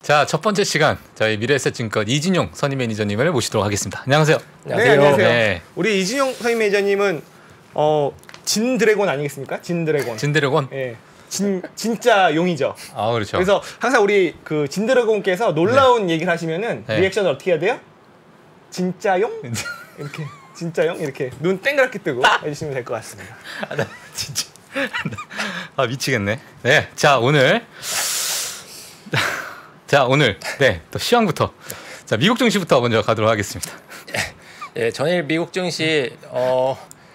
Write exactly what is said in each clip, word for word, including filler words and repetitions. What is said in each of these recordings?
자, 첫 번째 시간 저희 미래에셋증권 이진용 선임 매니저님을 모시도록 하겠습니다. 안녕하세요. 안녕하세요. 네, 안녕하세요. 네. 우리 이진용 선임 매니저님은 어, 진 드래곤 아니겠습니까? 진 드래곤. 진 드래곤? 예. 진 진짜 용이죠. 아, 그렇죠. 그래서 항상 우리 그 진 드래곤께서 놀라운 네. 얘기를 하시면은 네. 리액션을 어떻게 해야 돼요? 진짜 용? 이렇게 진짜 용? 이렇게 눈 땡그랗게 뜨고 해주시면 될 것 같습니다. 아, 나 진짜 아 미치겠네. 네, 자 오늘 자 오늘 네 또 시황부터 자 미국 증시부터 먼저 가도록 하겠습니다. 예, 전일 미국 증시 어.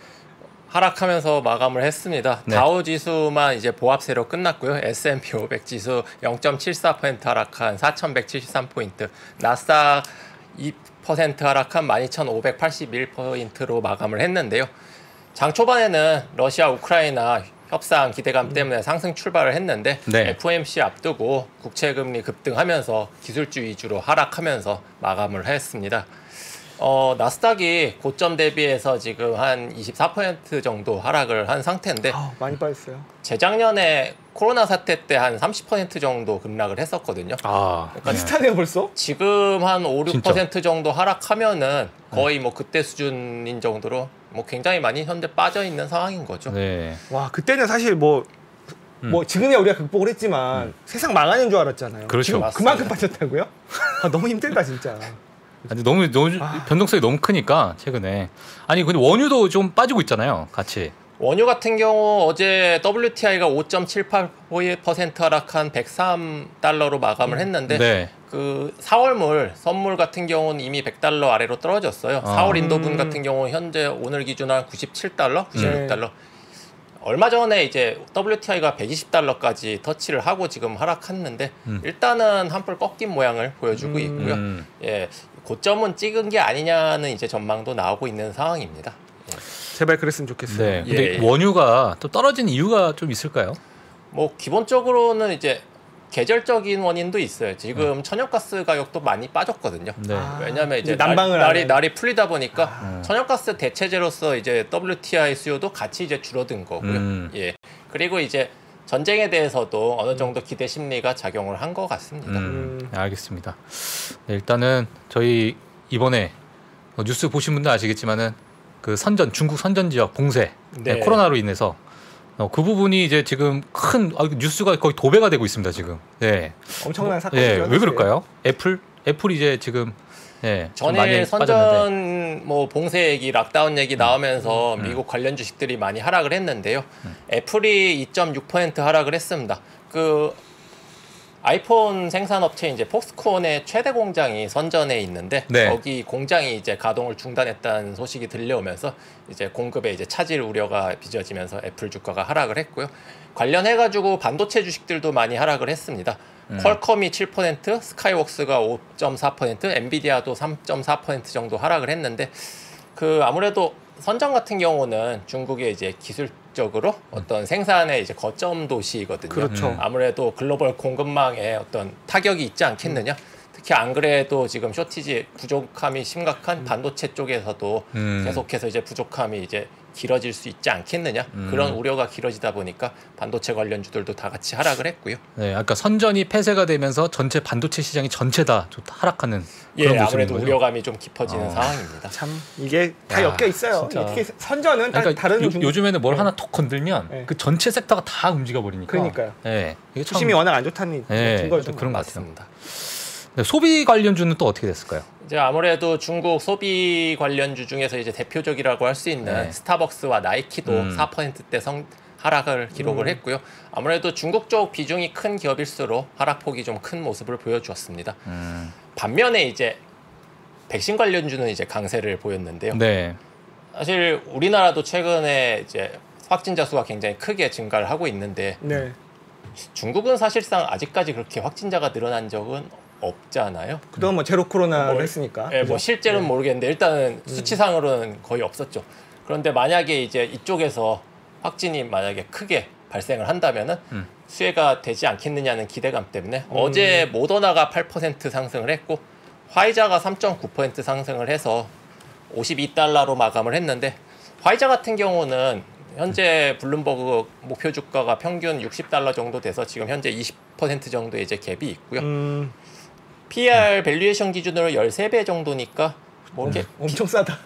하락하면서 마감을 했습니다. 네. 다우 지수만 이제 보합세로 끝났고요. 에스 앤 피 오백 지수 영 점 칠사 퍼센트 하락한 사천백칠십삼 포인트, 나스닥 이 퍼센트 하락한 만 이천오백팔십일 포인트로 마감을 했는데요. 장 초반에는 러시아 우크라이나 협상 기대감 때문에 상승 출발을 했는데 네. 에프 오 엠 씨 앞두고 국채금리 급등하면서 기술주 위주로 하락하면서 마감을 했습니다. 어, 나스닥이 고점 대비해서 지금 한 이십사 퍼센트 정도 하락을 한 상태인데 아, 많이 빠졌어요. 재작년에 코로나 사태 때 한 삼십 퍼센트 정도 급락을 했었거든요. 아, 그러니까 비슷하네요 벌써? 지금 한 오, 육 퍼센트 정도 하락하면은 거의 뭐 그때 수준인 정도로 뭐 굉장히 많이 현재 빠져 있는 상황인 거죠. 네. 와, 그때는 사실 뭐 뭐 음. 지금이야 우리가 극복을 했지만 음. 세상 망하는 줄 알았잖아요. 그렇죠. 지금 그만큼 빠졌다고요? 아, 너무 힘들다 진짜. 아니, 너무 너무 아. 변동성이 너무 크니까 최근에 아니 근데 원유도 좀 빠지고 있잖아요, 같이. 원유 같은 경우 어제 더블유 티 아이가 오 점 칠팔 퍼센트 하락한 백삼 달러로 마감을 했는데 네. 그 사월물 선물 같은 경우는 이미 백 달러 아래로 떨어졌어요. 아. 사월 인도분 같은 경우 현재 오늘 기준 한 구십칠 달러, 구십육 달러. 네. 얼마 전에 이제 더블유 티 아이가 백이십 달러까지 터치를 하고 지금 하락했는데 음. 일단은 한풀 꺾인 모양을 보여주고 음. 있고요. 음. 예, 고점은 찍은 게 아니냐는 이제 전망도 나오고 있는 상황입니다. 예. 제발 그랬으면 좋겠어요. 네, 근데 예, 원유가 또 떨어진 이유가 좀 있을까요? 뭐 기본적으로는 이제 계절적인 원인도 있어요. 지금 음. 천연가스 가격도 많이 빠졌거든요. 네. 아, 왜냐하면 이제 난방을 날, 날이 날이 풀리다 보니까 아. 천연가스 대체제로서 이제 더블유 티 아이 수요도 같이 이제 줄어든 거고요. 음. 예. 그리고 이제 전쟁에 대해서도 어느 정도 기대 심리가 작용을 한 것 같습니다. 음. 음. 네, 알겠습니다. 네, 일단은 저희 이번에 뉴스 보신 분들 아시겠지만은 그 선전 중국 선전 지역 봉쇄 네. 네, 코로나로 인해서. 어, 그 부분이 이제 지금 큰 아, 뉴스가 거의 도배가 되고 있습니다 지금. 네. 엄청난 사건이죠. 네, 왜 그럴까요? 애플 애플 이제 지금 네, 전에 선전 빠졌는데. 뭐 봉쇄 얘기, 락다운 얘기 나오면서 음, 음. 미국 관련 주식들이 많이 하락을 했는데요. 음. 애플이 이 점 육 퍼센트 하락을 했습니다. 그 아이폰 생산업체 이제 폭스콘의 최대 공장이 선전에 있는데 네. 거기 공장이 이제 가동을 중단했다는 소식이 들려오면서 이제 공급에 이제 차질 우려가 빚어지면서 애플 주가가 하락을 했고요. 관련해 가지고 반도체 주식들도 많이 하락을 했습니다. 음. 퀄컴이 칠 퍼센트, 스카이웍스가 오 점 사 퍼센트, 엔비디아도 삼 점 사 퍼센트 정도 하락을 했는데 그 아무래도 선전 같은 경우는 중국의 이제 기술적으로 어떤 생산의 이제 거점 도시거든요. 그렇죠. 아무래도 글로벌 공급망에 어떤 타격이 있지 않겠느냐. 음. 특히 안 그래도 지금 쇼티지 부족함이 심각한 음. 반도체 쪽에서도 음. 계속해서 이제 부족함이 이제 길어질 수 있지 않겠느냐. 음. 그런 우려가 길어지다 보니까 반도체 관련주들도 다 같이 하락을 했고요. 네, 아까 선전이 폐쇄가 되면서 전체 반도체 시장이 전체 다 좀 하락하는 예, 그런 아무래도 거죠? 우려감이 좀 깊어지는 어. 상황입니다. 참 이게 다 야, 엮여 있어요. 특히 선전은 그러니까 다른 요, 중국... 요즘에는 뭘 네. 하나 톡 건들면 네. 그 전체 섹터가 다 움직여 버리니까. 그러니까요. 네, 이게 참... 수심이 워낙 안 좋다는 네, 증거죠. 그런 것 같습니다. 네, 소비 관련주는 또 어떻게 됐을까요? 이제 아무래도 중국 소비 관련주 중에서 이제 대표적이라고 할 수 있는 네. 스타벅스와 나이키도 음. 사 퍼센트대 성 하락을 기록을 음. 했고요. 아무래도 중국 쪽 비중이 큰 기업일수록 하락폭이 좀 큰 모습을 보여주었습니다. 음. 반면에 이제 백신 관련주는 이제 강세를 보였는데요. 네. 사실 우리나라도 최근에 이제 확진자 수가 굉장히 크게 증가를 하고 있는데 네. 중국은 사실상 아직까지 그렇게 확진자가 늘어난 적은 없잖아요. 그동안 뭐 제로 코로나를 뭐, 했으니까. 예, 뭐 실제로는 네. 모르겠는데 일단은 음. 수치상으로는 거의 없었죠. 그런데 만약에 이제 이쪽에서 확진이 만약에 크게 발생을 한다면은 음. 수혜가 되지 않겠느냐는 기대감 때문에 음. 어제 모더나가 팔 퍼센트 상승을 했고 화이자가 삼 점 구 퍼센트 상승을 해서 오십이 달러로 마감을 했는데 화이자 같은 경우는 현재 블룸버그 목표 주가가 평균 육십 달러 정도 돼서 지금 현재 이십 퍼센트 정도 이제 갭이 있고요. 음. 피이알 밸류에이션 기준으로 십삼 배 정도니까 뭐 이게 음, 엄청 싸다.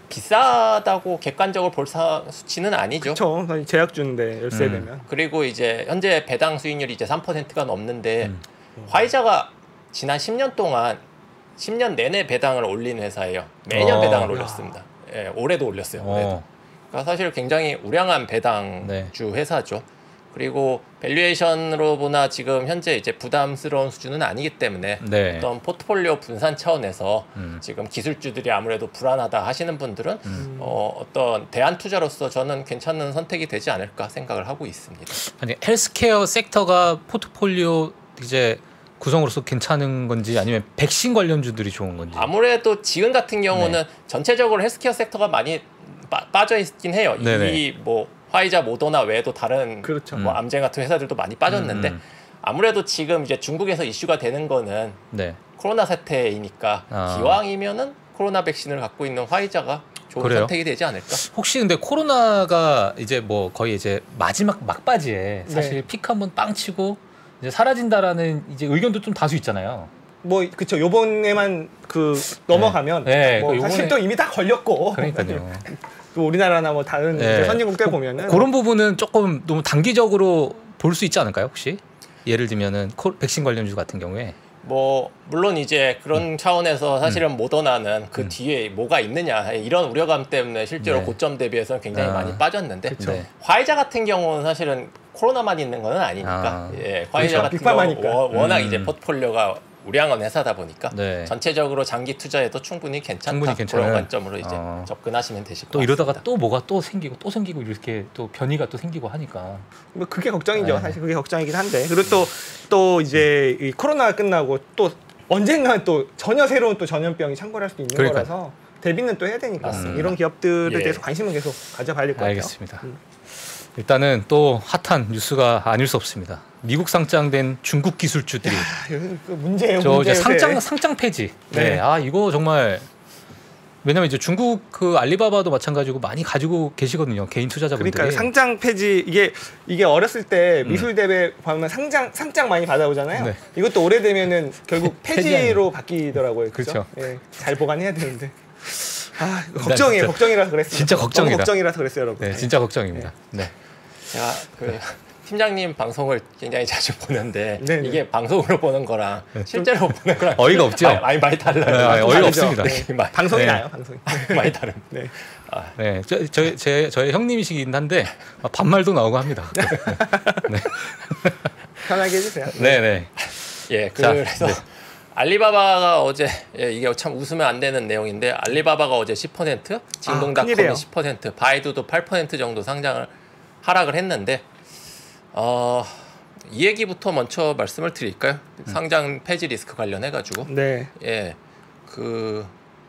비싸다고 객관적으로 볼 사, 수치는 아니죠. 그렇죠. 제약주인데 십삼 배면. 음. 그리고 이제 현재 배당 수익률이 이제 삼 퍼센트가 넘는데 음. 음. 화이자가 지난 십 년 동안 십 년 내내 배당을 올린 회사예요. 매년 어. 배당을 올렸습니다. 예, 올해도 올렸어요. 올해도. 어. 그러니까 사실 굉장히 우량한 배당주 네. 회사죠. 그리고 밸류에이션으로 보나 지금 현재 이제 부담스러운 수준은 아니기 때문에 네. 어떤 포트폴리오 분산 차원에서 음. 지금 기술주들이 아무래도 불안하다 하시는 분들은 음. 어, 어떤 대안 투자로서 저는 괜찮은 선택이 되지 않을까 생각을 하고 있습니다. 아니 헬스케어 섹터가 포트폴리오 이제 구성으로서 괜찮은 건지 아니면 백신 관련주들이 좋은 건지. 아무래도 지금 같은 경우는 네. 전체적으로 헬스케어 섹터가 많이 빠, 빠져 있긴 해요. 네네. 이 뭐 화이자, 모더나 외에도 다른 그렇죠. 뭐 암젠 같은 회사들도 많이 빠졌는데 음. 아무래도 지금 이제 중국에서 이슈가 되는 거는 네. 코로나 사태이니까 아. 기왕이면은 코로나 백신을 갖고 있는 화이자가 좋은 그래요? 선택이 되지 않을까? 혹시 근데 코로나가 이제 뭐 거의 이제 마지막 막바지에 사실 네. 픽 한번 빵 치고 이제 사라진다라는 이제 의견도 좀 다수 있잖아요. 뭐 그쵸. 요번에만 그 넘어가면 네. 뭐 네. 사실 요번에... 또 이미 다 걸렸고. 그러니까요. 또 우리나라나 뭐 다른 네. 선진국들 보면은 그런 부분은 조금 너무 단기적으로 볼 수 있지 않을까요? 혹시 예를 들면은 코, 백신 관련주 같은 경우에 뭐 물론 이제 그런 음. 차원에서 사실은 음. 모더나는 그 음. 뒤에 뭐가 있느냐 이런 우려감 때문에 실제로 네. 고점 대비해서는 굉장히 아. 많이 빠졌는데 네. 화이자 같은 경우는 사실은 코로나만 있는 건 아니니까 아. 예, 화이자 그렇죠. 같은 경우 워낙 음. 이제 포트폴리오가 우량한 회사다 보니까 네. 전체적으로 장기 투자에도 충분히 괜찮다. 충분히 괜찮은 그런 관점으로 이제 어. 접근하시면 되실 것 또 같습니다. 이러다가 또 뭐가 또 생기고 또 생기고 이렇게 또 변이가 또 생기고 하니까 뭐 그게 걱정이죠. 네. 사실 그게 걱정이긴 한데 그리고 또 또 이제 이 코로나가 끝나고 또 언젠가 또 전혀 새로운 또 전염병이 창궐할 수도 있는 그러니까. 거라서 대비는 또 해야 되니까 음. 이런 기업들에 예. 대해서 관심을 계속 가져봐야 될 것 같아요. 알겠습니다. 음. 일단은 또 핫한 뉴스가 아닐 수 없습니다. 미국 상장된 중국 기술주들이 야, 그 문제예요. 저 문제 이제 상장 상장 폐지. 네. 네. 아 이거 정말 왜냐면 이제 중국 그 알리바바도 마찬가지고 많이 가지고 계시거든요. 개인 투자자분들이. 그러니까 상장 폐지 이게 이게 어렸을 때 미술 대회 보면 상장 상장 많이 받아오잖아요. 네. 이것도 오래되면은 결국 폐지로 바뀌더라고요. 그렇죠. 네. 잘 보관해야 되는데. 아 걱정이에요. 걱정이라서 그랬어요. 진짜 걱정이다. 걱정이라서 그랬어요, 여러분. 네, 진짜 걱정입니다. 네. 네. 제가 그 팀장님 방송을 굉장히 자주 보는데 네네. 이게 방송으로 보는 거랑 실제로 좀... 보는 거랑 어이가 없죠. 많이, 많이, 많이 달라요. 네, 많이 어이가 다르죠. 없습니다. 네. 네. 방송이 네. 나요, 방송이. 많이 다른. 네. 아. 네, 저, 저, 제, 저의 형님이시긴 한데 반말도 나오고 합니다. 네. 편하게 해주세요. 네, 네. 예, 그래서 네. 알리바바가 어제 예, 이게 참 웃으면 안 되는 내용인데 알리바바가 어제 십 퍼센트, 징동닷컴이 아, 십 퍼센트, 바이두도 팔 퍼센트 정도 상장을 하락을 했는데 어, 이 얘기부터 먼저 말씀을 드릴까요? 음. 상장 폐지 리스크 관련해 가지고. 네. 예. 그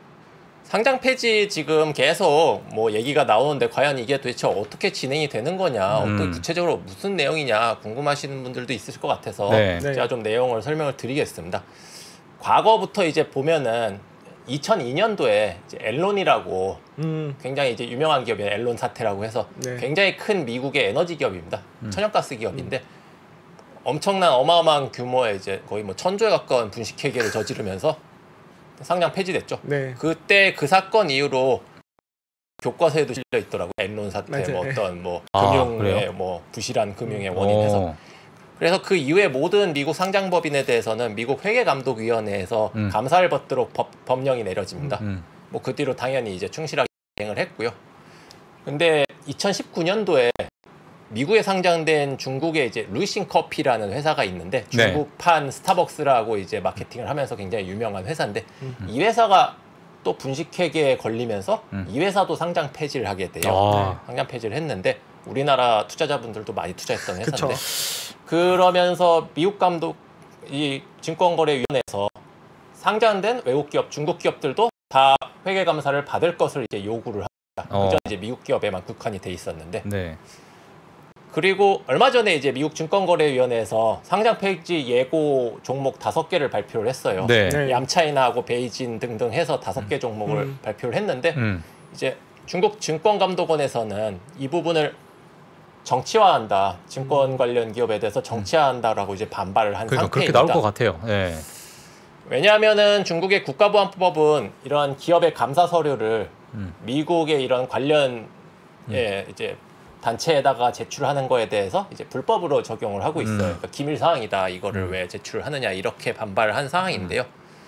상장 폐지 지금 계속 뭐 얘기가 나오는데 과연 이게 도대체 어떻게 진행이 되는 거냐, 음. 어떤 구체적으로 무슨 내용이냐 궁금하시는 분들도 있을 것 같아서 네. 제가 좀 내용을 설명을 드리겠습니다. 과거부터 이제 보면은 이천이 년도에 이제 앨론이라고 음. 굉장히 이제 유명한 기업이에요. 앨론 사태라고 해서 네. 굉장히 큰 미국의 에너지 기업입니다. 음. 천연가스 기업인데 음. 엄청난 어마어마한 규모의 이제 거의 뭐 천조에 가까운 분식회계를 저지르면서 상장 폐지됐죠. 네. 그때 그 사건 이후로 교과서에도 실려 있더라고요. 앨론 사태, 맞아요. 뭐 어떤 뭐 아, 금융의 그래요? 뭐 부실한 금융의 원인에서. 오. 그래서 그 이후에 모든 미국 상장법인에 대해서는 미국 회계감독위원회에서 음. 감사를 받도록 법, 법령이 내려집니다. 음. 뭐 그 뒤로 당연히 이제 충실하게 진행을 했고요. 근데 이천십구 년도에 미국에 상장된 중국의 이제 루이싱 커피라는 회사가 있는데 중국판 네. 스타벅스라고 이제 마케팅을 하면서 굉장히 유명한 회사인데 음. 이 회사가 또 분식회계에 걸리면서 음. 이 회사도 상장 폐지를 하게 돼요. 아. 상장 폐지를 했는데 우리나라 투자자분들도 많이 투자했던 회사인데 그쵸. 그러면서 미국 감독 이 증권거래위원회에서 상장된 외국 기업, 중국 기업들도 다 회계 감사를 받을 것을 이제 요구를 합니다. 어. 그전 이제 미국 기업에만 국한이 돼 있었는데. 네. 그리고 얼마 전에 이제 미국 증권거래위원회에서 상장 폐지 예고 종목 다섯 개를 발표를 했어요. 네. 네. 얌차이나하고 베이진 등등 해서 다섯 개 종목을 음. 발표를 했는데 음. 이제 중국 증권감독원에서는 이 부분을 정치화한다. 증권 관련 기업에 대해서 정치화한다라고 이제 반발을 한 그러니까 상태입니다. 그렇게 나올 것 같아요. 네. 왜냐하면은 중국의 국가보안법은 이런 기업의 감사 서류를 음. 미국의 이런 관련 음. 예, 이제 단체에다가 제출하는 거에 대해서 이제 불법으로 적용을 하고 있어요. 음. 그러니까 기밀 사항이다. 이거를 음. 왜 제출을 하느냐 이렇게 반발을 한 상황인데요.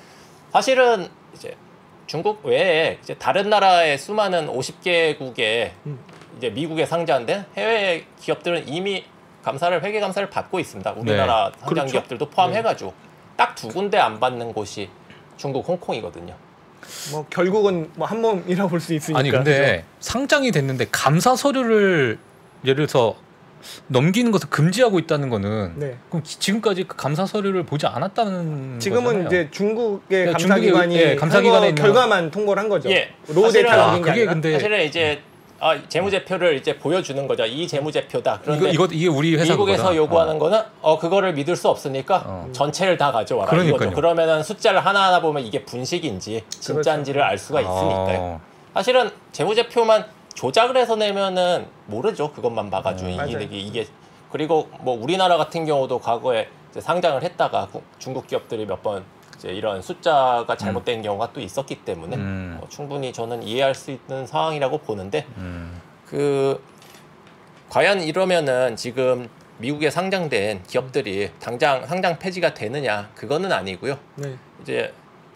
사실은 이제 중국 외에 이제 다른 나라의 수많은 오십 개국의 음. 이제 미국에 상장된 해외 기업들은 이미 감사를 회계 감사를 받고 있습니다. 우리나라 네. 상장 그렇죠. 기업들도 포함해가지고 딱 두 군데 안 받는 곳이 중국 홍콩이거든요. 뭐 결국은 뭐 한 몸이라고 볼 수 있으니까. 아니 근데 그죠? 상장이 됐는데 감사 서류를 예를 들어서 넘기는 것을 금지하고 있다는 거는 네. 그럼 기- 지금까지 그 감사 서류를 보지 않았다는 지금은 거잖아요. 이제 중국의 그러니까 감사기관이 중국의, 예, 감사기관에 한 거 있는 결과만 통보를 한 거죠. 예. 로우 사실은- 데이터를 아, 남긴 게 그게 아니라. 근데 사실은 이제 아, 재무제표를 이제 보여주는 거죠. 이 재무제표다. 이거 그런데 이거 이게 우리 회사 미국에서 그거다. 요구하는 어. 거는 어 그거를 믿을 수 없으니까 어. 전체를 다 가져와라. 그러니까요. 이거죠. 그러면은 숫자를 하나하나 보면 이게 분식인지 진짜인지를 알 수가 있으니까요. 어. 사실은 재무제표만 조작을 해서 내면은 모르죠. 그것만 봐가지고 음. 이게, 맞아요. 이게 이게 그리고 뭐 우리나라 같은 경우도 과거에 이제 상장을 했다가 구- 중국 기업들이 몇 번 이제 이런 숫자가 잘못된 경우가 또 있었기 때문에 음. 어, 충분히 저는 이해할 수 있는 상황이라고 보는데 음. 그 과연 이러면은 지금 미국에 상장된 기업들이 당장 상장 폐지가 되느냐 그거는 아니고요. 네. 이제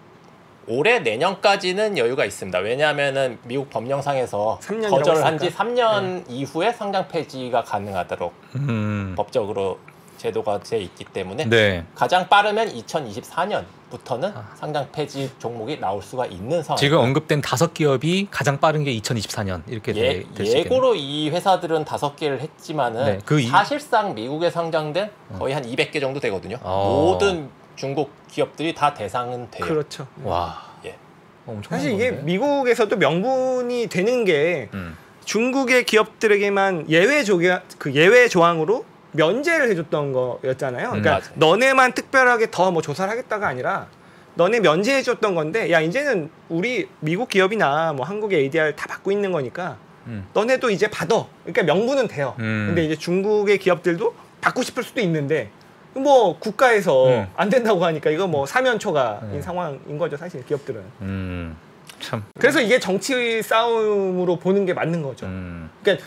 올해 내년까지는 여유가 있습니다. 왜냐하면은 미국 법령상에서 삼 년이라고 거절을 한 지 했으니까. 삼 년 이후에 상장 폐지가 가능하도록 음. 법적으로 제도가 돼 있기 때문에 네. 가장 빠르면 이천이십사 년부터는 아. 상장 폐지 종목이 나올 수가 있는 상황. 지금 언급된 다섯 기업이 가장 빠른 게 이천이십사 년 이렇게 예, 될 수 있겠네요. 예고로 이 회사들은 다섯 개를 했지만은 네, 그 이- 사실상 미국에 상장된 거의 한 이백 개 정도 되거든요. 어. 모든 중국 기업들이 다 대상은 돼요. 그렇죠. 와. 예. 엄청 사실 이게 미국에서도 명분이 되는 게 음. 중국의 기업들에게만 예외 조항 그 예외 조항으로 면제를 해줬던 거였잖아요. 그러니까 음, 맞아요. 너네만 특별하게 더 뭐 조사를 하겠다가 아니라 너네 면제해줬던 건데 야 이제는 우리 미국 기업이나 뭐 한국의 에이디알 다 받고 있는 거니까 음. 너네도 이제 받아. 그러니까 명분은 돼요. 음. 근데 이제 중국의 기업들도 받고 싶을 수도 있는데 뭐 국가에서 음. 안 된다고 하니까 이거 뭐 사면초가인 음. 상황인 거죠 사실 기업들은. 음. 참. 그래서 이게 정치 싸움으로 보는 게 맞는 거죠. 음. 그러니까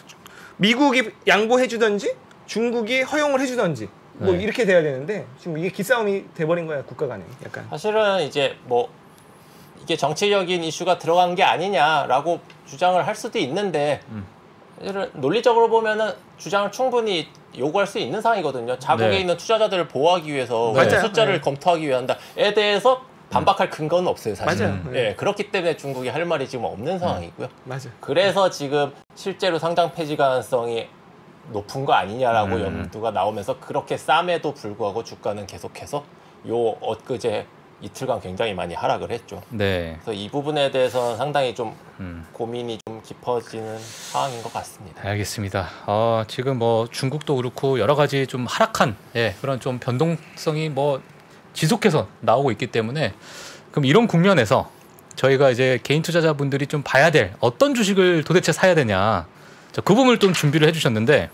미국이 양보해주든지 중국이 허용을 해주든지 뭐 네. 이렇게 돼야 되는데 지금 이게 기싸움이 돼버린 거야 국가 간에 약간. 사실은 이제 뭐 이게 정치적인 이슈가 들어간 게 아니냐라고 주장을 할 수도 있는데 음. 사실은 논리적으로 보면은 주장을 충분히 요구할 수 있는 상황이거든요. 자국에 네. 있는 투자자들을 보호하기 위해서 맞아요. 왜 숫자를 네. 검토하기 위한다에 대해서 반박할 근거는 없어요. 사실. 맞아요. 음. 예, 그렇기 때문에 중국이 할 말이 지금 없는 상황이고요. 맞아. 그래서 지금 실제로 상장 폐지 가능성이 높은 거 아니냐라고 음. 염두가 나오면서 그렇게 쌈에도 불구하고 주가는 계속해서 요 엊그제 이틀간 굉장히 많이 하락을 했죠. 네. 그래서 이 부분에 대해서는 상당히 좀 음. 고민이 좀 깊어지는 상황인 것 같습니다. 알겠습니다. 어, 지금 뭐 중국도 그렇고 여러 가지 좀 하락한 예, 그런 좀 변동성이 뭐 지속해서 나오고 있기 때문에 그럼 이런 국면에서 저희가 이제 개인 투자자분들이 좀 봐야 될 어떤 주식을 도대체 사야 되냐 자, 그 부분을 좀 준비를 해주셨는데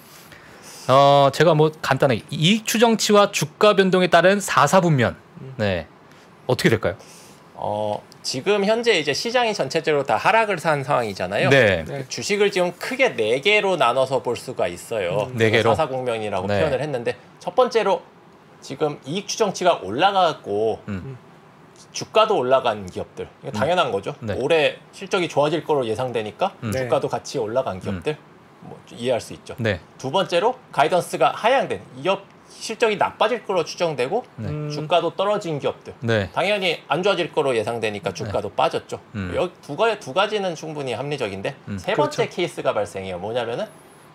어, 제가 뭐 간단하게 이익 추정치와 주가 변동에 따른 사사분면 네 어떻게 될까요? 어, 지금 현재 이제 시장이 전체적으로 다 하락을 산 상황이잖아요. 네. 네. 주식을 지금 크게 네 개로 나눠서 볼 수가 있어요. 네 개로? 사사국면이라고 네. 표현을 했는데 첫 번째로 지금 이익 추정치가 올라가고 음. 주가도 올라간 기업들. 이거 당연한 거죠. 네. 올해 실적이 좋아질 거로 예상되니까 음. 주가도 같이 올라간 기업들 뭐 이해할 수 있죠. 네. 두 번째로 가이던스가 하향된 기업 실적이 나빠질 거로 추정되고 네. 음. 주가도 떨어진 기업들. 네. 당연히 안 좋아질 거로 예상되니까 주가도 빠졌죠. 음. 여기 두 가지 두 가지는 충분히 합리적인데 음. 세 번째 그렇죠. 케이스가 발생해요. 뭐냐면은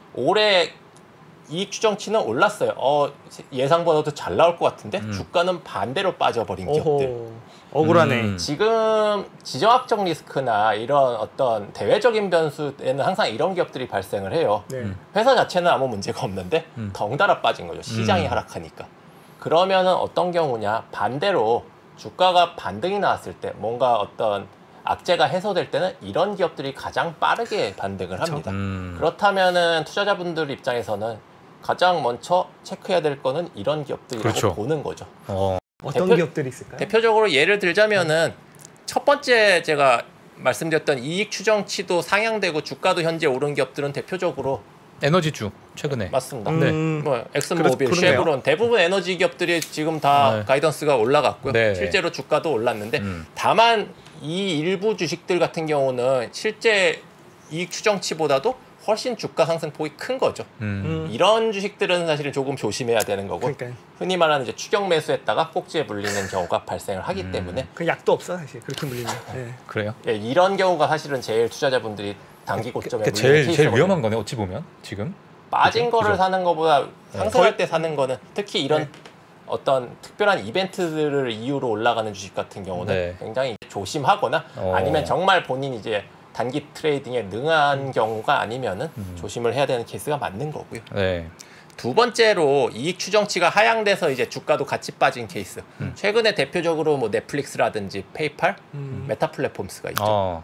올해 이익 추정치는 올랐어요. 어, 예상보다도 잘 나올 것 같은데 음. 주가는 반대로 빠져버린 기업들. 오호. 억울하네. 음. 지금 지정학적 리스크나 이런 어떤 대외적인 변수에는 항상 이런 기업들이 발생을 해요. 네. 음. 회사 자체는 아무 문제가 없는데 음. 덩달아 빠진 거죠. 시장이 음. 하락하니까. 그러면은 어떤 경우냐? 반대로 주가가 반등이 나왔을 때 뭔가 어떤 악재가 해소될 때는 이런 기업들이 가장 빠르게 반등을 합니다. 음. 그렇다면은 투자자분들 입장에서는 가장 먼저 체크해야 될 거는 이런 기업들이라고 그렇죠. 보는 거죠. 어. 어떤 대표, 기업들이 있을까요? 대표적으로 예를 들자면은 첫 번째 제가 말씀드렸던 이익 추정치도 상향되고 주가도 현재 오른 기업들은 대표적으로 에너지주 최근에 맞습니다. 음, 네. 뭐 엑슨모빌, 그렇- 그러네요. 쉐브론 대부분 에너지 기업들이 지금 다 네. 가이던스가 올라갔고요. 네. 실제로 주가도 올랐는데 음. 다만 이 일부 주식들 같은 경우는 실제 이익 추정치보다도 훨씬 주가 상승폭이 큰 거죠. 음. 음. 이런 주식들은 사실은 조금 조심해야 되는 거고 그러니까요. 흔히 말하는 이제 추격 매수했다가 꼭지에 물리는 경우가 발생을 하기 음. 때문에 그 약도 없어 사실 그렇게 물리면. 네. 그래요? 예, 이런 경우가 사실은 제일 투자자분들이 단기 고점에 그 물리는 제일 제일 케이스거든요. 위험한 거네 어찌 보면 지금. 빠진 그죠? 거를 그죠? 사는 것보다 상승할 거의- 때 사는 거는 특히 이런 네. 어떤 특별한 이벤트들을 이유로 올라가는 주식 같은 경우는 네. 굉장히 조심하거나 어. 아니면 정말 본인 이제 단기 트레이딩에 능한 경우가 아니면은 음. 조심을 해야 되는 케이스가 맞는 거고요. 네. 두 번째로 이익 추정치가 하향돼서 이제 주가도 같이 빠진 케이스. 음. 최근에 대표적으로 뭐 넷플릭스라든지 페이팔, 음. 메타 플랫폼스가 있죠. 어.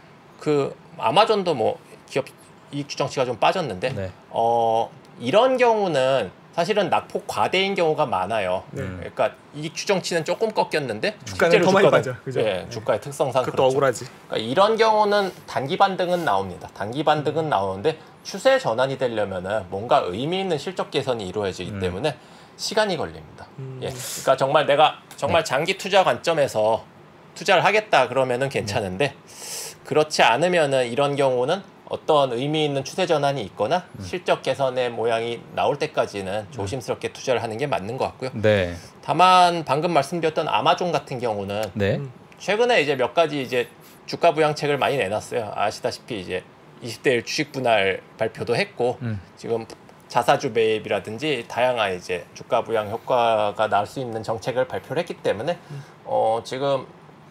그 아마존도 뭐 기업 이익 추정치가 좀 빠졌는데 네. 어 이런 경우는 사실은 낙폭 과대인 경우가 많아요. 네. 그러니까 이익 추정치는 조금 꺾였는데 주가는 실제로 더 많이 주가는- 빠져, 그죠? 예, 네. 주가의 특성상 그것도 그렇죠. 억울하지. 그러니까 이런 경우는 단기 반등은 나옵니다. 단기 반등은 나오는데 추세 전환이 되려면은 뭔가 의미 있는 실적 개선이 이루어지기 음. 때문에 시간이 걸립니다. 음. 예, 그러니까 정말 내가 정말 장기 투자 관점에서 투자를 하겠다 그러면은 괜찮은데 그렇지 않으면은 이런 경우는 어떤 의미 있는 추세 전환이 있거나 실적 개선의 모양이 나올 때까지는 조심스럽게 투자를 하는 게 맞는 것 같고요. 네. 다만 방금 말씀드렸던 아마존 같은 경우는 네. 음. 최근에 이제 몇 가지 이제 주가 부양책을 많이 내놨어요. 아시다시피 이제 이십 대 일 주식 분할 발표도 했고 음. 지금 자사주 매입이라든지 다양한 이제 주가 부양 효과가 나올 수 있는 정책을 발표를 했기 때문에 어 지금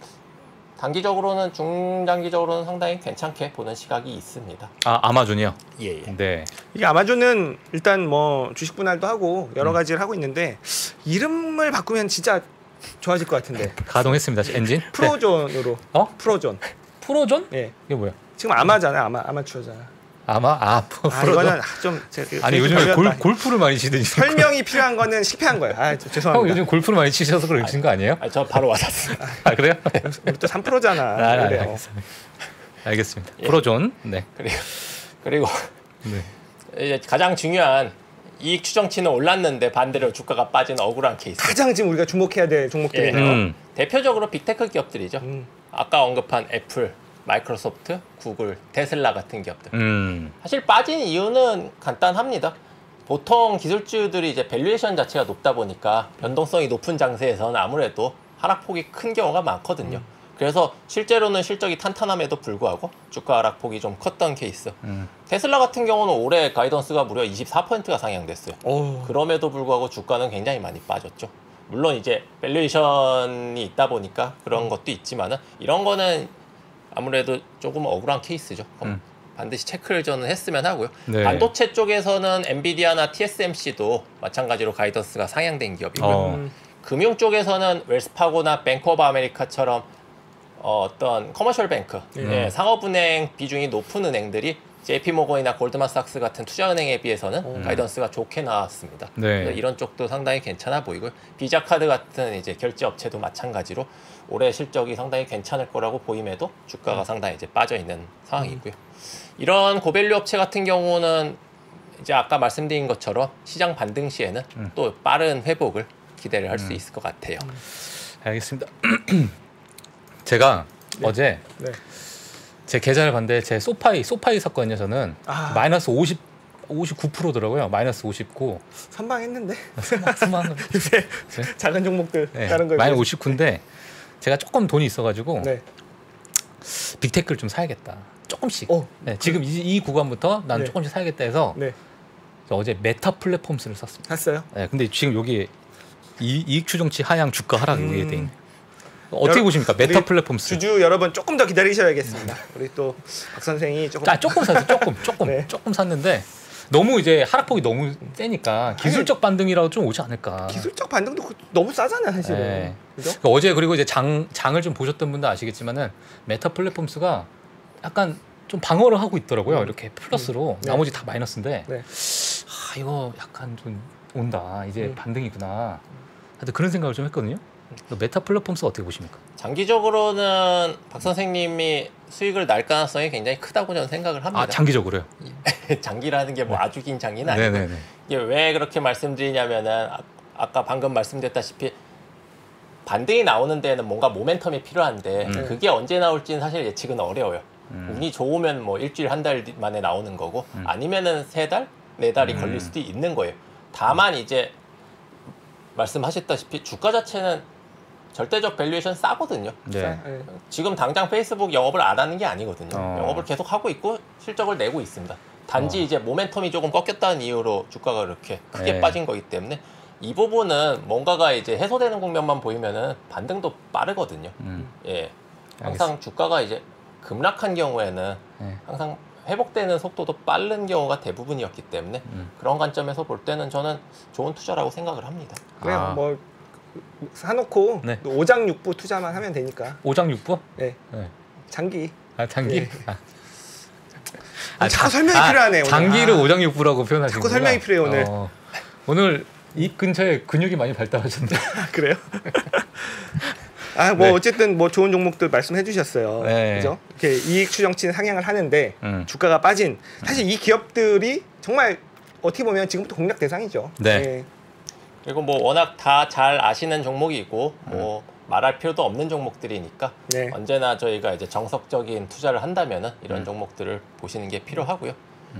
단기적으로는 중장기적으로는 상당히 괜찮게 보는 시각이 있습니다. 아 아마존이요. 예, 예. 네. 이게 아마존은 일단 뭐 주식 분할도 하고 음. 여러 가지를 하고 있는데 이름을 바꾸면 진짜 좋아질 것 같은데. 가동했습니다. 엔진. 네. 프로존으로. 어? 프로존. 프로존? 예. 이게 뭐야? 지금 아마잖아요. 아마 아마추어잖아. 아마 아 프로. 아 이거는 좀 제가 아니 좀 요즘에 골, 걸렸다. 골프를 많이 치더니 설명이 필요한 거는 실패한 거예요. 아 저- 형 죄송합니다. 요즘 골프를 많이 치셔서 그러신 거 아니에요? 아, 저 바로 와닿습니다. 아 그래요? 우리 또 삼 프로잖아. 아, 아, 그래요. 알겠습니다. 알겠습니다. 예. 프로존. 네. 그리고 그리고 네. 이제 가장 중요한 이익 추정치는 올랐는데 반대로 주가가 빠진 억울한 케이스. 가장 지금 우리가 주목해야 될 종목들이네요. 음. 대표적으로 빅테크 기업들이죠. 음. 아까 언급한 애플, 마이크로소프트, 구글, 테슬라 같은 기업들. 음. 사실 빠진 이유는 간단합니다. 보통 기술주들이 이제 밸류에이션 자체가 높다 보니까 변동성이 높은 장세에서는 아무래도 하락폭이 큰 경우가 많거든요. 그래서 실제로는 실적이 탄탄함에도 불구하고 주가 하락폭이 좀 컸던 케이스. 음. 테슬라 같은 경우는 올해 가이던스가 무려 이십사 퍼센트가 상향됐어요. 오. 그럼에도 불구하고 주가는 굉장히 많이 빠졌죠. 물론 이제 밸류에이션이 있다 보니까 그런 것도 있지만은 이런 거는 아무래도 조금 억울한 케이스죠. 그럼 음. 반드시 체크를 저는 했으면 하고요. 네. 반도체 쪽에서는 엔비디아나 티에스엠씨도 마찬가지로 가이던스가 상향된 기업이고요. 어. 음. 금융 쪽에서는 웰스파고나 뱅크 오브 아메리카처럼 어, 어떤 커머셜 뱅크, 음. 예, 상업은행 비중이 높은 은행들이 제이피모건이나 골드만삭스 같은 투자은행에 비해서는 음. 가이던스가 좋게 나왔습니다. 네. 그래서 이런 쪽도 상당히 괜찮아 보이고요. 비자카드 같은 이제 결제 업체도 마찬가지로 올해 실적이 상당히 괜찮을 거라고 보임에도 주가가 상당히 이제 빠져 있는 상황이고요. 이런 고밸류 업체 같은 경우는 이제 아까 말씀드린 것처럼 시장 반등 시에는 음. 또 빠른 회복을 기대를 할 수 음. 있을 것 같아요. 알겠습니다. 제가 네. 어제 네. 제 계좌를 봤는데 제 소파이 소파이 샀거든요. 저는 아. 마이너스 오십 오십구 퍼센트더라고요. 마이너스 오십구. 선방했는데 스마트. 요새 작은 종목들 네. 다른 거 마이너스 오십구인데 제가 조금 돈이 있어가지고 네. 빅테크를 좀 사야겠다. 조금씩. 어. 네, 지금 이, 이 구간부터 난 네. 조금씩 사야겠다 해서 네. 어제 메타 플랫폼스를 샀습니다. 샀어요. 네, 근데 지금 여기 이, 이익 추정치 하향 주가 하락 음. 여기에 돼 있네. 어떻게 여러- 보십니까? 메타 우리 플랫폼스. 주주 여러분 조금 더 기다리셔야겠습니다. 우리 또 박 선생이 조금 아 조금 샀어요. 조금 조금 네. 조금 샀는데 너무 이제 하락폭이 너무 세니까 기술적 반등이라도 좀 오지 않을까. 기술적 반등도 그- 너무 싸잖아요, 사실은. 네. 그죠? 그러니까 어제 그리고 이제 장 장을 좀 보셨던 분도 아시겠지만은 메타 플랫폼스가 약간 좀 방어를 하고 있더라고요. 음. 이렇게 플러스로 음. 네. 나머지 다 마이너스인데 네. 아 이거 약간 좀 온다. 이제 음. 반등이구나. 하여튼 그런 생각을 좀 했거든요. 메타 플랫폼스 어떻게 보십니까? 장기적으로는 박 선생님이 수익을 날 가능성이 굉장히 크다고 저는 생각을 합니다. 아 장기적으로요? 장기라는 게 뭐 아주 긴 장기는 아니고 네네네. 이게 왜 그렇게 말씀드리냐면은 아, 아까 방금 말씀드렸다시피 반등이 나오는 데에는 뭔가 모멘텀이 필요한데 음. 그게 언제 나올지는 사실 예측은 어려워요. 음. 운이 좋으면 뭐 일주일 한 달 만에 나오는 거고 음. 아니면은 세 달, 네 달이 음. 걸릴 수도 있는 거예요. 다만 이제 말씀하셨다시피 주가 자체는 절대적 밸류에이션 싸거든요. 네. 네. 지금 당장 페이스북 영업을 안 하는 게 아니거든요. 어. 영업을 계속 하고 있고 실적을 내고 있습니다. 단지 어. 이제 모멘텀이 조금 꺾였다는 이유로 주가가 그렇게 크게 네. 빠진 거기 때문에 이 부분은 뭔가가 이제 해소되는 국면만 보이면은 반등도 빠르거든요. 음. 예, 항상 주가가 이제 급락한 경우에는 네. 항상 회복되는 속도도 빠른 경우가 대부분이었기 때문에 음. 그런 관점에서 볼 때는 저는 좋은 투자라고 생각을 합니다. 그냥 아. 뭐 사놓고 네. 오장육부 투자만 하면 되니까. 오장육부? 네. 네. 장기. 아 장기? 네. 아. 아, 자꾸 자- 설명이 아, 필요하네. 오늘. 장기를 아. 오장육부라고 표현하시는 자꾸 설명이 필요해요, 오늘. 어, 오늘 입 근처에 근육이 많이 발달하셨는데. 그래요? 아, 뭐 네. 어쨌든 뭐 좋은 종목들 말씀해 주셨어요. 네. 그죠? 이렇게 이익 추정치는 상향을 하는데 음. 주가가 빠진 사실 이 기업들이 정말 어떻게 보면 지금부터 공략 대상이죠. 네. 그리고 뭐 워낙 다 잘 아시는 종목이고 뭐 말할 필요도 없는 종목들이니까 네. 언제나 저희가 이제 정석적인 투자를 한다면은 이런 음. 종목들을 보시는 게 필요하고요.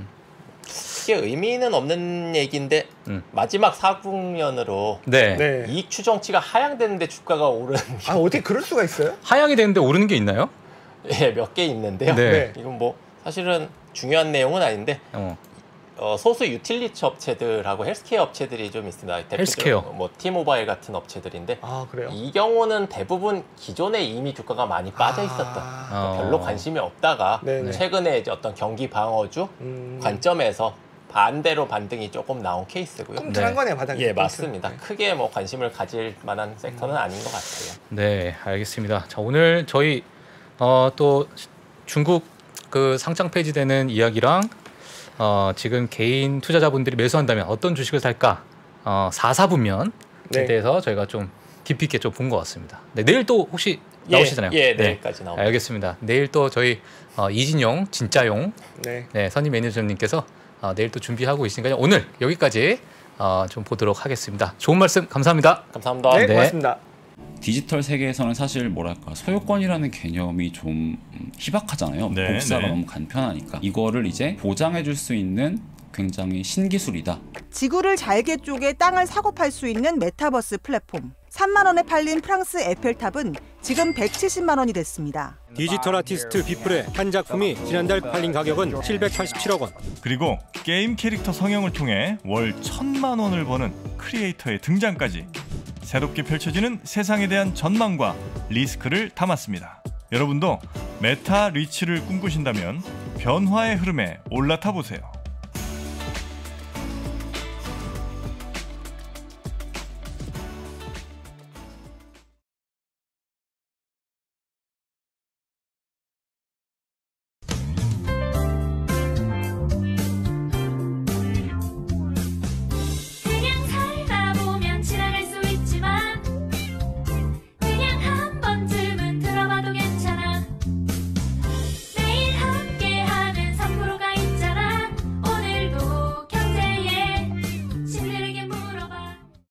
크게 의미는 없는 얘기인데 음. 마지막 사 국년으로 네. 네. 이익 추정치가 하향되는데 주가가 오른 아, 어떻게 그럴 수가 있어요? 하향이 되는데 오르는 게 있나요? 예, 몇 개 있는데요. 네. 네. 이건 뭐 사실은 중요한 내용은 아닌데 어. 어, 소수 유틸리티 업체들하고 헬스케어 업체들이 좀 있습니다. 대표적으로 헬스케어. 뭐 T모바일 같은 업체들인데 아, 그래요? 이 경우는 대부분 기존에 이미 주가가 많이 빠져 있었던 아, 어. 별로 관심이 없다가 네네. 최근에 이제 어떤 경기 방어주 음, 관점에서 반대로 반등이 조금 나온 케이스고요. 꿈틀한 네. 거네 바닥에. 예, 꿈틀. 맞습니다. 크게 뭐 관심을 가질 만한 섹터는 아닌 것 같아요. 네, 알겠습니다. 자, 오늘 저희 어, 또 중국 그 상장 폐지되는 이야기랑 어, 지금 개인 투자자분들이 매수한다면 어떤 주식을 살까? 어, 사, 사분면에 네. 대해서 저희가 좀 깊이 있게 좀 본 것 같습니다. 네, 내일 또 혹시 나오시잖아요. 예, 예 네. 내일까지 나옵니다. 알겠습니다. 내일 또 저희 어, 이진용 진짜용 네. 네, 선임 매니저님께서 어, 내일 또 준비하고 있으니까요. 오늘 여기까지 어, 좀 보도록 하겠습니다. 좋은 말씀 감사합니다. 감사합니다. 네, 네. 고맙습니다. 디지털 세계에서는 사실 뭐랄까 소유권이라는 개념이 좀 음, 희박하잖아요. 네, 복사가 네. 너무 간편하니까 이거를 이제 보장해줄 수 있는 굉장히 신기술이다. 지구를 잘게 쪼개 땅을 사고 팔 수 있는 메타버스 플랫폼. 삼만 원에 팔린 프랑스 에펠탑은 지금 백칠십만 원이 됐습니다. 디지털 아티스트 비플의 한 작품이 지난달 팔린 가격은 칠백팔십칠억 원. 그리고 게임 캐릭터 성형을 통해 월 천만 원을 버는 크리에이터의 등장까지 새롭게 펼쳐지는 세상에 대한 전망과 리스크를 담았습니다. 여러분도 메타 리치를 꿈꾸신다면 변화의 흐름에 올라타 보세요.